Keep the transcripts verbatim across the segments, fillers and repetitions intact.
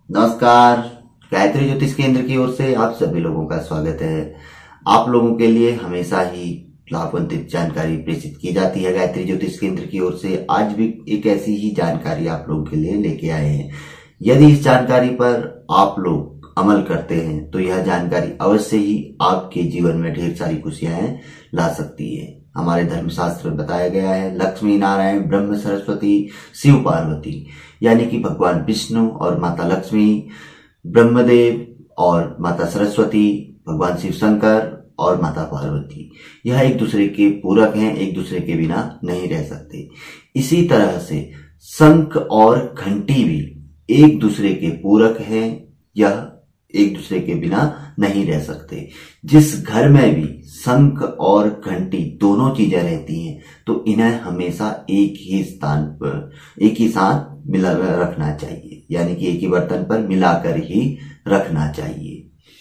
नमस्कार। गायत्री ज्योतिष केंद्र की ओर से आप सभी लोगों का स्वागत है। आप लोगों के लिए हमेशा ही लाभान्वित जानकारी प्रेषित की जाती है गायत्री ज्योतिष केंद्र की ओर से। आज भी एक ऐसी ही जानकारी आप लोगों के लिए लेके आए हैं। यदि इस जानकारी पर आप लोग अमल करते हैं तो यह जानकारी अवश्य ही आपके जीवन में ढेर सारी खुशियां ला सकती है। हमारे धर्मशास्त्र में बताया गया है, लक्ष्मी नारायण ब्रह्म सरस्वती शिव पार्वती, यानी कि भगवान विष्णु और माता लक्ष्मी, ब्रह्मदेव और माता सरस्वती, भगवान शिव शंकर और माता पार्वती, यह एक दूसरे के पूरक हैं, एक दूसरे के बिना नहीं रह सकते। इसी तरह से शंख और घंटी भी एक दूसरे के पूरक हैं, यह एक दूसरे के बिना नहीं रह सकते। जिस घर में भी शंख और घंटी दोनों चीजें रहती हैं तो इन्हें हमेशा एक ही स्थान पर, एक ही साथ मिला रखना चाहिए, यानी कि एक ही बर्तन पर मिलाकर ही रखना चाहिए।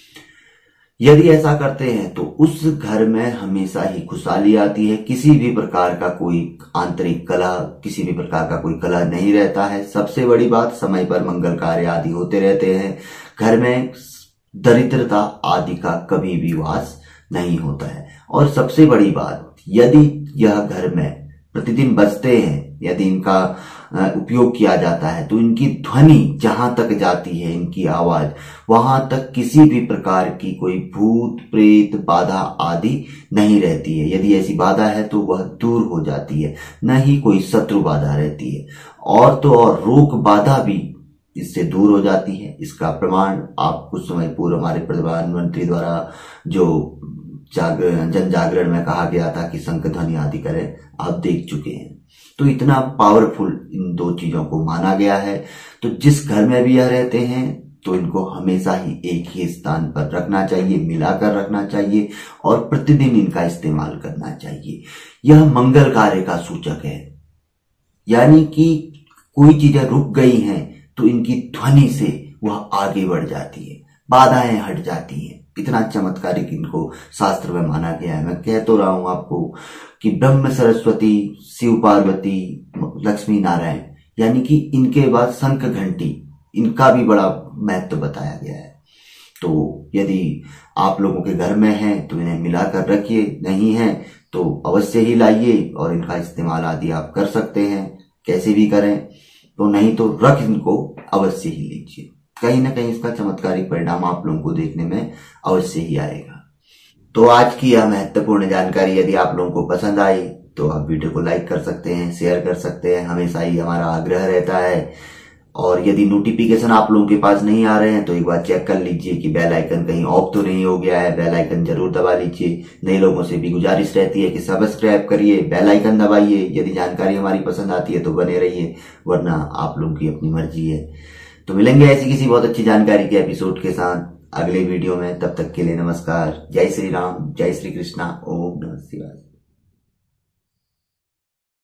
यदि ऐसा करते हैं तो उस घर में हमेशा ही खुशहाली आती है। किसी भी प्रकार का कोई आंतरिक कलह, किसी भी प्रकार का कोई कलह नहीं रहता है। सबसे बड़ी बात, समय पर मंगल कार्य आदि होते रहते हैं। घर में दरिद्रता आदि का कभी भी वास नहीं होता है। और सबसे बड़ी बात, यदि यह घर में प्रतिदिन बजते हैं, यदि इनका उपयोग किया जाता है तो इनकी ध्वनि जहां तक जाती है, इनकी आवाज, वहां तक किसी भी प्रकार की कोई भूत प्रेत बाधा आदि नहीं रहती है। यदि ऐसी बाधा है तो वह दूर हो जाती है, न ही कोई शत्रु बाधा रहती है। और तो और रोग बाधा भी इससे दूर हो जाती है। इसका प्रमाण आप कुछ समय पूर्व हमारे प्रधानमंत्री द्वारा जो जागरण जन जागरण में कहा गया था कि शंख ध्वनि आदि करें, आप देख चुके हैं। तो इतना पावरफुल इन दो चीजों को माना गया है। तो जिस घर में भी यह रहते हैं तो इनको हमेशा ही एक ही स्थान पर रखना चाहिए, मिलाकर रखना चाहिए और प्रतिदिन इनका इस्तेमाल करना चाहिए। यह मंगल कार्य का सूचक है, यानी कि कोई चीजें रुक गई हैं तो इनकी ध्वनि से वह आगे बढ़ जाती है, बाधाएं हट जाती हैं। इतना चमत्कारिक इनको शास्त्र में माना गया है। मैं कह तो रहा हूं आपको कि ब्रह्म सरस्वती शिव पार्वती लक्ष्मी नारायण, यानी कि इनके बाद शंख घंटी, इनका भी बड़ा महत्व बताया गया है। तो यदि आप लोगों के घर में है तो इन्हें मिलाकर रखिए, नहीं है तो अवश्य ही लाइए और इनका इस्तेमाल आदि आप कर सकते हैं, कैसे भी करें। तो नहीं तो रख इनको अवश्य ही लीजिए, कहीं ना कहीं इसका चमत्कारिक परिणाम आप लोगों को देखने में अवश्य ही आएगा। तो आज की यह महत्वपूर्ण जानकारी यदि आप लोगों को पसंद आई तो आप वीडियो को लाइक कर सकते हैं, शेयर कर सकते हैं, हमेशा ही हमारा आग्रह रहता है। और यदि नोटिफिकेशन आप लोगों के पास नहीं आ रहे हैं तो एक बार चेक कर लीजिए कि बेल आइकन कहीं ऑफ तो नहीं हो गया है। बेल आइकन जरूर दबा लीजिए। नए लोगों से भी गुजारिश रहती है कि सब्सक्राइब करिए, बेल आइकन दबाइए। यदि जानकारी हमारी पसंद आती है तो बने रहिए, वरना आप लोगों की अपनी मर्जी है। तो मिलेंगे ऐसी किसी बहुत अच्छी जानकारी के एपिसोड के साथ अगले वीडियो में। तब तक के लिए नमस्कार। जय श्री राम, जय श्री कृष्णा, ओम नमः शिवाय।